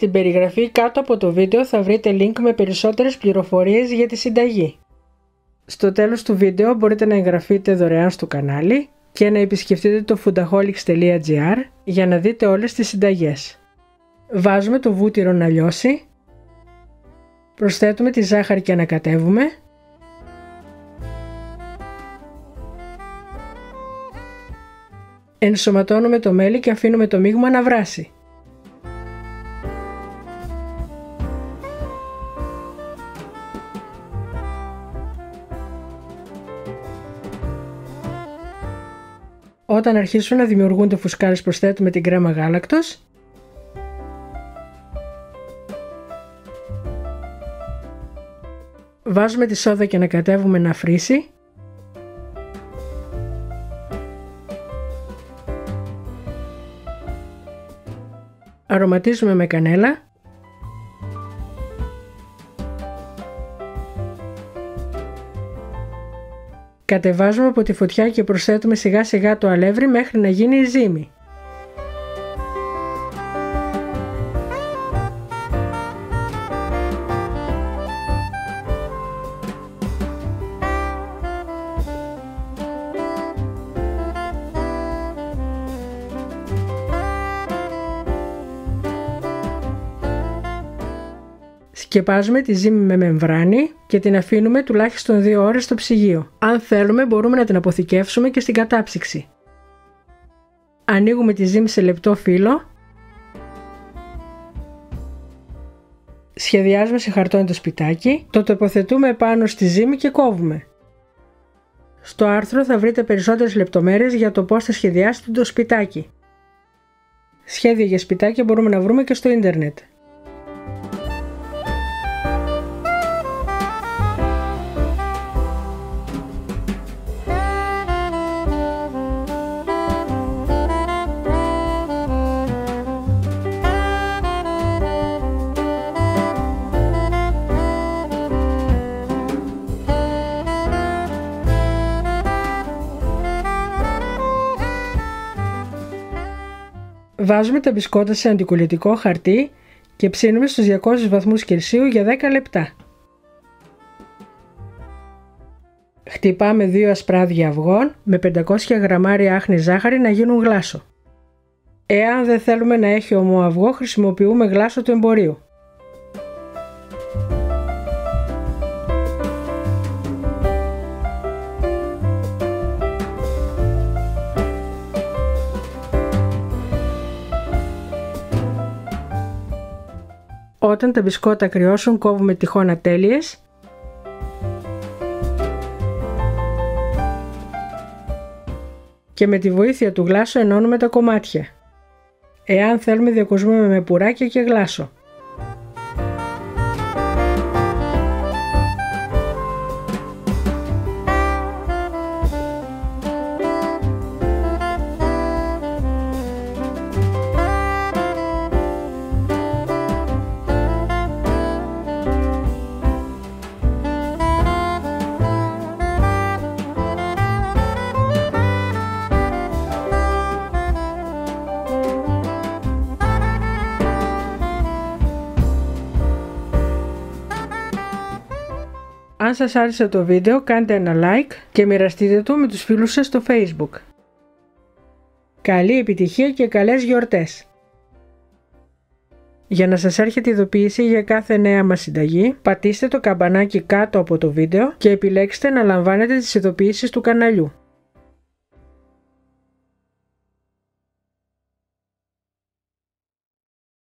Στην περιγραφή κάτω από το βίντεο θα βρείτε link με περισσότερες πληροφορίες για τη συνταγή. Στο τέλος του βίντεο μπορείτε να εγγραφείτε δωρεάν στο κανάλι και να επισκεφτείτε το foodaholics.gr για να δείτε όλες τις συνταγές. Βάζουμε το βούτυρο να λιώσει, προσθέτουμε τη ζάχαρη και ανακατεύουμε. Ενσωματώνουμε το μέλι και αφήνουμε το μείγμα να βράσει. Όταν αρχίσουν να δημιουργούνται φουσκάρες προσθέτουμε την κρέμα γάλακτος. Βάζουμε τη σόδα και ανακατεύουμε να φρίσει. Αρωματίζουμε με κανέλα. Κατεβάζουμε από τη φωτιά και προσθέτουμε σιγά σιγά το αλεύρι μέχρι να γίνει η ζύμη. Σκεπάζουμε τη ζύμη με μεμβράνη και την αφήνουμε τουλάχιστον 2 ώρες στο ψυγείο. Αν θέλουμε μπορούμε να την αποθηκεύσουμε και στην κατάψυξη. Ανοίγουμε τη ζύμη σε λεπτό φύλλο. Σχεδιάζουμε σε χαρτόνι το σπιτάκι, το τοποθετούμε πάνω στη ζύμη και κόβουμε. Στο άρθρο θα βρείτε περισσότερες λεπτομέρειες για το πώς θα σχεδιάσετε το σπιτάκι. Σχέδια για σπιτάκια μπορούμε να βρούμε και στο ίντερνετ. Βάζουμε τα μπισκότα σε αντικολλητικό χαρτί και ψήνουμε στους 200 βαθμούς Κελσίου για 10 λεπτά. Χτυπάμε 2 ασπράδια αυγών με 500 γραμμάρια άχνη ζάχαρη να γίνουν γλάσο. Εάν δεν θέλουμε να έχει ομό αυγό, χρησιμοποιούμε γλάσο του εμπορίου. Όταν τα μπισκότα κρυώσουν κόβουμε τυχόν ατέλειες και με τη βοήθεια του γλάσου ενώνουμε τα κομμάτια. Εάν θέλουμε διακοσμούμε με πουράκια και γλάσο. Αν σας άρεσε το βίντεο κάντε ένα like και μοιραστείτε το με τους φίλους σας στο Facebook. Καλή επιτυχία και καλές γιορτές! Για να σας έρχεται ειδοποίηση για κάθε νέα μας συνταγή, πατήστε το καμπανάκι κάτω από το βίντεο και επιλέξτε να λαμβάνετε τις ειδοποιήσεις του καναλιού.